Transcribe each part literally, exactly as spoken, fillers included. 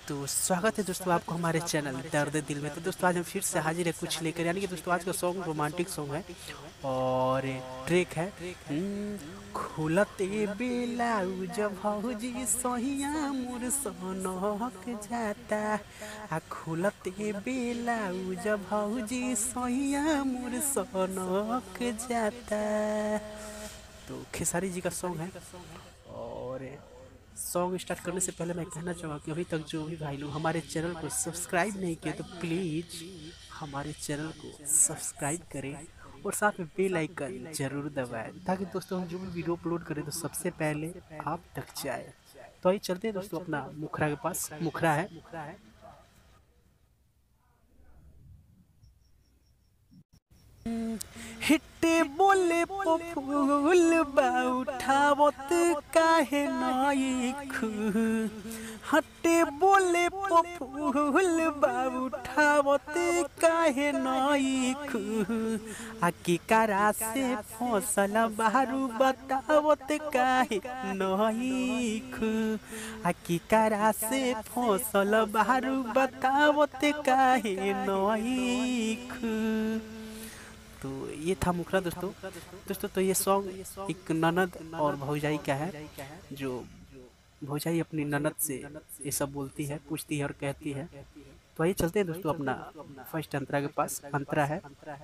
तो स्वागत है दोस्तों आपको हमारे चैनल दर्द दिल में। तो दोस्तों आज हम फिर से हाजिर है कुछ लेकर, यानी कि दोस्तों आज का सॉन्ग रोमांटिक सॉन्ग है और ट्रैक है हम्म, खुलते ब्लाउज भौजी सहिया मोर सनक जाता। आ खुलते ब्लाउज भौजी सहिया मोर सनक जाता। तो खेसारी जी का सॉन्ग है। और सॉन्ग स्टार्ट करने से पहले मैं कहना चाहूँगा कि अभी तक जो भी भाई लोग हमारे चैनल को सब्सक्राइब नहीं किए तो प्लीज़ हमारे चैनल को सब्सक्राइब करें और साथ में बेल आइकन जरूर दबाएं, ताकि दोस्तों हम जो भी वीडियो अपलोड करें तो सबसे पहले आप तक जाए। तो आइए चलते हैं दोस्तों अपना मुखरा के पास। मुखरा है हिट्टे बोले फूल उठावत काहे नाइखु। हट्टे बोले फूल उठावत काहे नाइखु। आकी करा से फसल बारू बतावत काहे नाइखु। आकी करा से फसल बारू बतावत काहे नाइखु। तो ये था मुखरा दोस्तों। दोस्तों तो ये सॉन्ग एक ननद और भौजाई का है, जो भौजाई अपनी ननद से ये सब बोलती है, पूछती है और कहती है। तो आइए चलते हैं दोस्तों अपना फर्स्ट अंतरा के पास। अंतरा है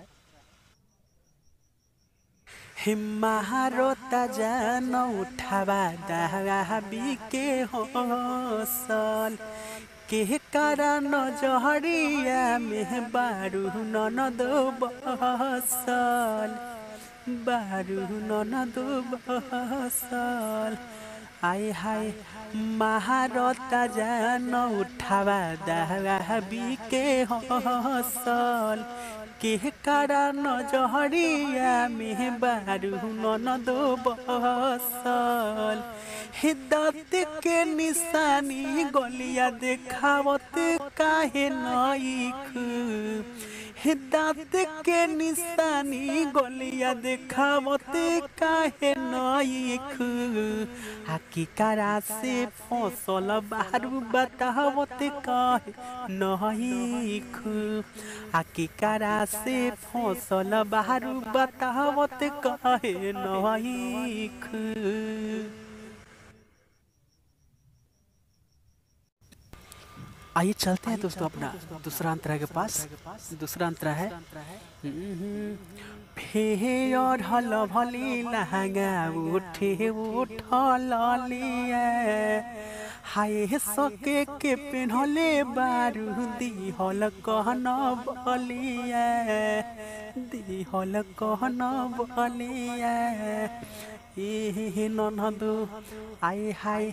हिम्मारो तजन उठावा दहाबी के हौसल के कारण जहरिया में बारू ननद बसल। बारू ननद बसल आय हाय महारता जान उठावा दहाबी के हौसल के कारण जहरिया में बारू ननद बसल। हिदात के निशानी गलिया देखावत काहे नाइखु। हिदात के निशानी गलिया देखावत काहे नाइखु। आकी करा से फसल बारू बतावत काहे नाइखु। आकी करा से फसल बारू बतावत काहे नाइखु। आइए चलते हैं दोस्तों अपना दूसरा अंतरा के पास। दूसरा अंतरा है फेर हल भली लहंगा उठे उठल लिया। हाय सके के पेन्हले बारू दिहल कहन बलिया। दिहल कहन बलिया ए ननदो आय हाय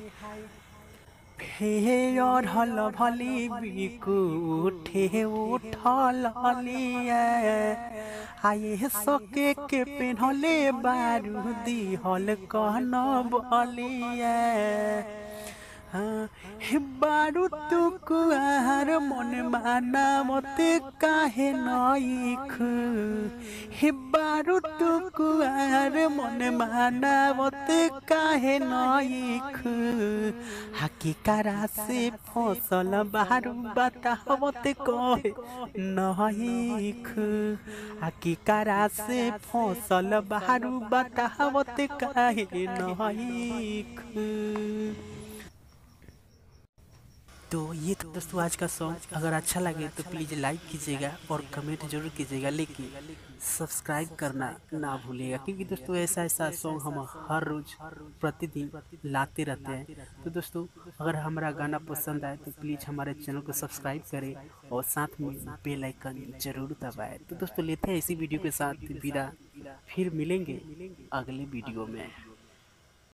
फेर हल भली बिकु उठे उठल लिया। आये सके के पेन्हले बारू दिहल कहन बलिया। हे बारू तू कुआर मन माना मत काहे नाइखु। हे बारू तू कुआर मन माना मत काहे नाइखु। हाकी करा से फसल बारू बतावत कहे नाइखु। हाकी करा से फसल बारू बतावत काहे नाइखु। तो ये तो दोस्तों आज का सॉन्ग अगर अच्छा लगे तो प्लीज़ लाइक कीजिएगा और कमेंट जरूर कीजिएगा, लेकिन सब्सक्राइब करना ना भूलिएगा, क्योंकि दोस्तों ऐसा ऐसा सॉन्ग हम हर रोज़ प्रतिदिन लाते रहते हैं। तो दोस्तों अगर हमारा गाना पसंद आए तो प्लीज़ हमारे चैनल को सब्सक्राइब करें और साथ में बेल आइकन जरूर दबाएं। तो दोस्तों लेते हैं इसी वीडियो के साथ विदा, फिर मिलेंगे अगले वीडियो में।